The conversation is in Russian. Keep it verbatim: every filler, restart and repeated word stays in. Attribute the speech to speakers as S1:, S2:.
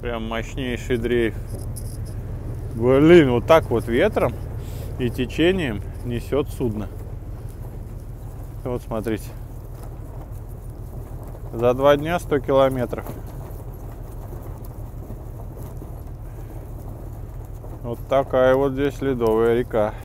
S1: Прям мощнейший дрейф. Блин, вот так вот ветром и течением несет судно. Вот смотрите. За два дня сто километров. Вот такая вот здесь ледовая река.